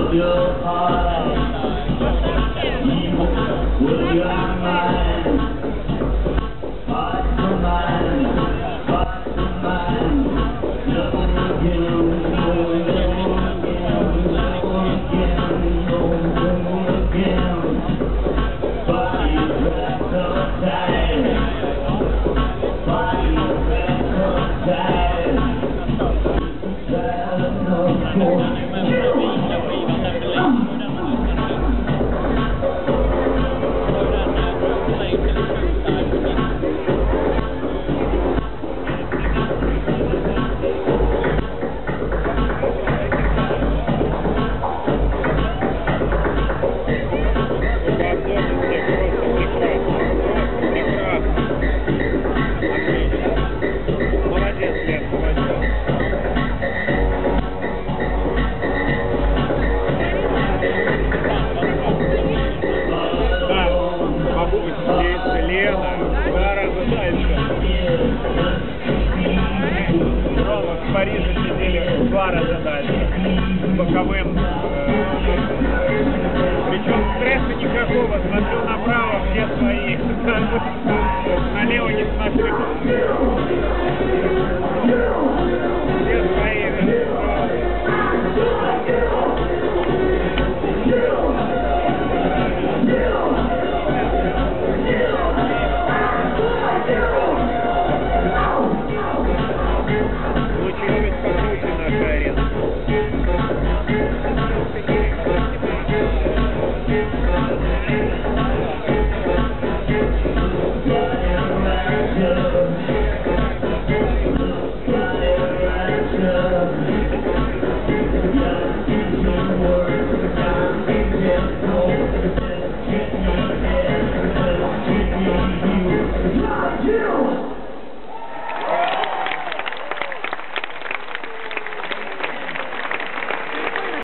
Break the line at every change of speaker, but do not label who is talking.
of your heart, will your mind, heart to mind, heart to mind, love again, love again, body back up tight, body back up tight,
Лена, 2 раза дальше. Рома в Париже сидели 2 раза дальше. С боковым. Причем стресса никакого. Смотрю направо, все свои. Налево не смотрю.